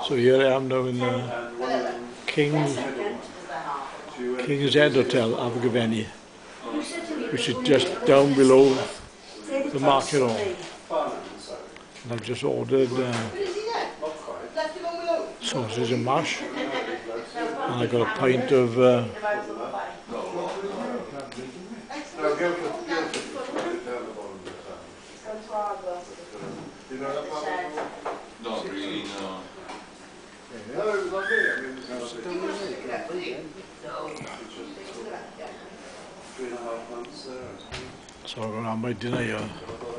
So here I am now in the King's Head Hotel, Abergavenny, which is just down below the market hall. And I've just ordered sausage and mash, and I got a pint of not really, no. so I'm going to have my dinner here.